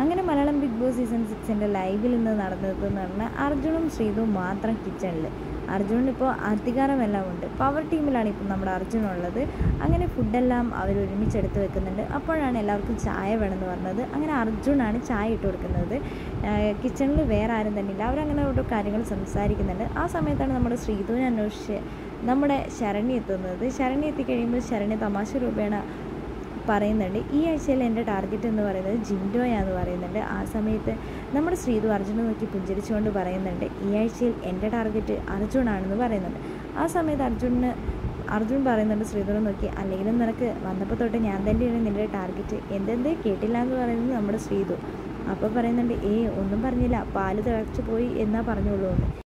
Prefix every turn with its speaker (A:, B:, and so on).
A: അങ്ങനെ Malayalam big boss season 6 ലൈവിൽ നിന്ന് നടന്നതെന്ന് പറഞ്ഞാൽ അർജുനും ശ്രീതുവും മാത്രം കിച്ചണിൽ. അർജുനിപ്പോൾ അധികാരമെല്ലാം ഉണ്ട്. പവർ ടീമിലാണ് ഇപ്പം നമ്മുടെ അർജുനുള്ളത്. അങ്ങനെ ഫുഡെല്ലാം അവർ ഒരുമിച്ചെടുത്ത് വെക്കുന്നുണ്ട്. അപ്പോഴാണ് എല്ലാവർക്കും ചായ വേണമെന്ന് പറഞ്ഞത്. അങ്ങനെ അർജുനാണ് ചായ ഇട്ട് കൊടുക്കുന്നത്. കിച്ചണിൽ വേറെ ആരും തന്നെ ഇല്ല. അവരങ്ങനെ ഓരോ കാര്യങ്ങൾ സംസാരിക്കുന്നുണ്ട്. ആ സമയത്താണ് നമ്മുടെ ശ്രീതുവിനെ അന്വേഷിച്ച് നമ്മുടെ ശരണ്യ എത്തുന്നത്. ശരണ്യ എത്തിക്കഴിയുമ്പോൾ ശരണ്യ തമാശ രൂപേണ പറയുന്നുണ്ട്, ഈ ആഴ്ചയിൽ എൻ്റെ ടാർഗറ്റ് എന്ന് പറയുന്നത് ജിൻഡോയാന്ന് പറയുന്നുണ്ട്. ആ സമയത്ത് നമ്മുടെ ശ്രീതു അർജുനെ നോക്കി പുഞ്ചിരിച്ചുകൊണ്ട് പറയുന്നുണ്ട്, ഈ ആഴ്ചയിൽ എൻ്റെ ടാർഗറ്റ് അർജുനാണെന്ന് പറയുന്നുണ്ട്. ആ സമയത്ത് അർജുൻ പറയുന്നുണ്ട് ശ്രീതുവിനെ നോക്കി, അല്ലെങ്കിലും നിനക്ക് വന്നപ്പോൾ തൊട്ട് ഞാൻ തന്നെയാണ് നിൻ്റെ ടാർഗറ്റ്, എന്തെന്തേ കേട്ടില്ല എന്ന് പറയുന്നത് നമ്മുടെ ശ്രീതു. അപ്പോൾ പറയുന്നുണ്ട്, ഒന്നും പറഞ്ഞില്ല, പാല് തിളച്ച് പോയി എന്നാ പറഞ്ഞോളൂ എന്ന്.